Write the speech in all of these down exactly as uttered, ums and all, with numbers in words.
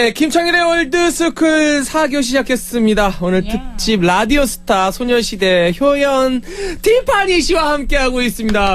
네, 김창일의 월드스쿨 사 교 시작했습니다. 오늘 예. 특집 라디오스타 소녀시대 효연 티파니 씨와 함께하고 있습니다.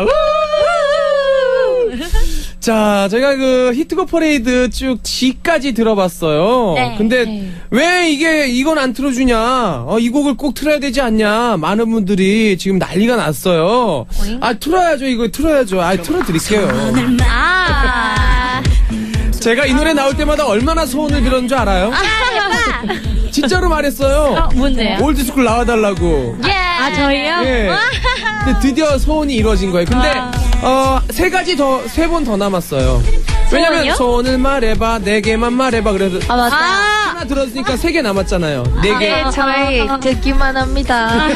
자, 제가 그 히트곡 퍼레이드 쭉 G까지 들어봤어요. 네. 근데 네. 왜 이게 이건 안 틀어주냐? 어, 이 곡을 꼭 틀어야 되지 않냐? 많은 분들이 지금 난리가 났어요. 오잉? 아, 틀어야죠. 이거 틀어야죠. 아, 틀어드릴게요. 아, 제가 이 노래 나올 때마다 얼마나 소원을 빌었는 줄 알아요? 진짜로 말했어요. 어, 뭔데요? 올드스쿨 나와달라고. 예. 아, 저희요? 예. 근데 드디어 소원이 이루어진 거예요. 근데 어, 세 가지 더, 세 번 더 남았어요. 왜냐면 소원이요? 소원을 말해봐, 네 개만 말해봐. 그래서 아, 맞다. 하나 들었으니까 세 개 남았잖아요. 네 개. 네, 저희 듣기만 합니다.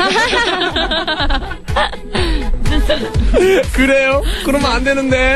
그래요? 그러면 안 되는데.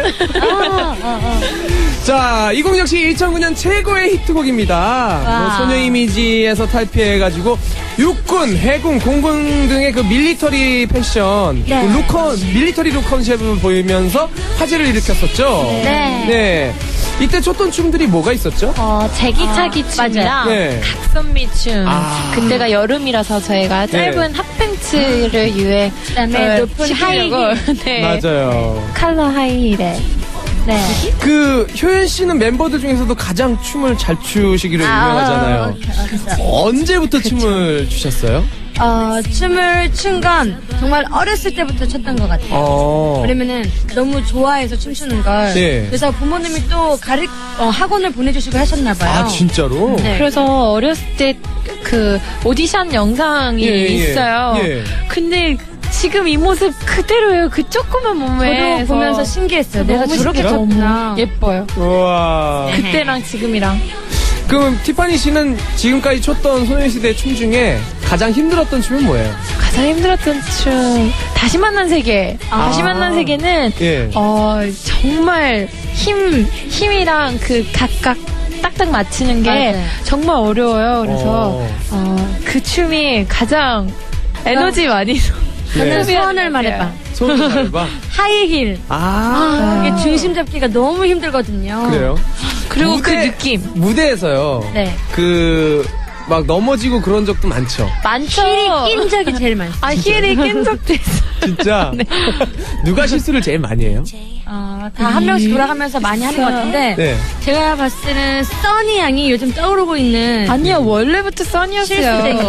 자, 이 곡 역시 이천구 년 최고의 히트곡입니다. 뭐 소녀 이미지에서 탈피해가지고 육군, 해군, 공군 등의 그 밀리터리 패션, 네. 그 룩컨, 밀리터리 룩 컨셉을 보이면서 화제를 일으켰었죠. 네. 네. 이때 췄던 춤들이 뭐가 있었죠? 어, 제기차기 춤이랑 네. 각선미 춤. 아. 그때가 여름이라서 저희가 짧은 네. 핫팬츠를 유해. 그다음에 어, 높은 하이힐. 네. 맞아요. 칼라 하이힐에. 네. 그 효연 씨는 멤버들 중에서도 가장 춤을 잘 추시기로 유명하잖아요. 언제부터 춤을 추셨어요? 어, 춤을 춘 건 정말 어렸을 때부터 췄던 것 같아요. 어. 왜냐면은 너무 좋아해서 춤추는 걸. 네. 그래서 부모님이 또 가르, 어, 학원을 보내주시고 하셨나봐요. 아, 진짜로? 네. 그래서 어렸을 때 그 오디션 영상이 예, 예, 있어요. 예. 근데 지금 이 모습 그대로예요. 그 조그만 몸에. 저도 보면서 신기했어요. 내가 너무 저렇게 신기해요. 췄구나. 예뻐요. 우와. 그때랑 지금이랑. 그럼 티파니 씨는 지금까지 췄던 소녀시대 춤 중에 가장 힘들었던 춤은 뭐예요? 가장 힘들었던 춤 다시 만난 세계. 아. 다시 만난 세계는 예. 어 정말 힘 힘이랑 그 각각 딱딱 맞추는 게 맞아요. 정말 어려워요. 그래서 어. 어, 그 춤이 가장 에너지 많이 저는 네. 소원을 말해봐. 소원을 말해봐. 하이힐. 아. 이게 중심 잡기가 너무 힘들거든요. 그래요? 그리고 그 무대- 느낌 무대에서요. 네. 그, 막 넘어지고 그런 적도 많죠. 많죠. 힐이 낀 적이 제일 많죠. 아 힐이 낀 적도 있어요. 진짜. 누가 실수를 제일 많이 해요? 어, 다 한 명씩 돌아가면서 많이 하는 것 같은데 네. 제가 봤을 때는 써니 양이 요즘 떠오르고 있는 아니요 원래부터 써니였어요. 실수쟁이.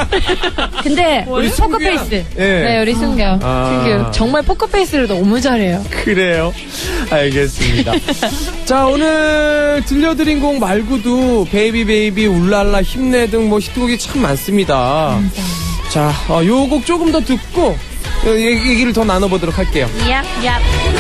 근데 우리 포커페이스. 예. 네 우리 승규. 아. 승규 정말 포커페이스를 너무 잘해요. 그래요. 알겠습니다. 자, 오늘 들려드린 곡 말고도 베이비 베이비 울랄라 힘내 등 뭐 히트곡이 참 많습니다. 자, 어, 요 곡 조금 더 듣고 어, 얘기- 얘기를 더 나눠보도록 할게요. 얍, 얍.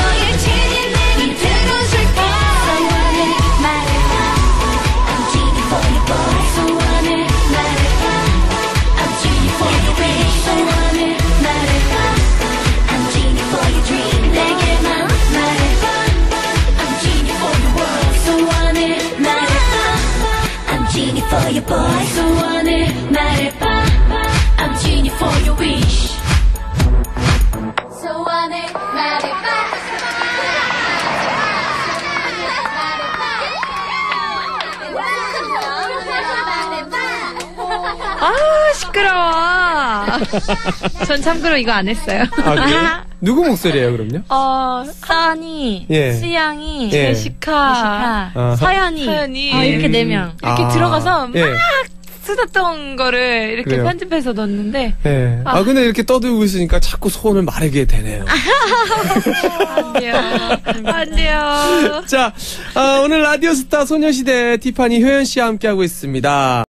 For your boy, so want it, 말해봐. I'm genie for your wish. So want it, 말해봐. 아 시끄러워. 전 참고로 이거 안 했어요. 아, 그래요? 누구 목소리예요, 그럼요? 어 써니, 예. 수양이, 예. 제시카, 아하. 서연이, 서연이. 아, 이렇게 네 명. 이렇게 아, 들어가서 막 예. 쓰셨던 거를 이렇게 그래요? 편집해서 넣었는데 네. 아, 근데 이렇게 떠들고 있으니까 자꾸 소원을 말하게 되네요. 안 돼요. 안 돼요. 자, 아, 오늘 라디오스타 소녀시대 티파니 효연 씨와 함께하고 있습니다.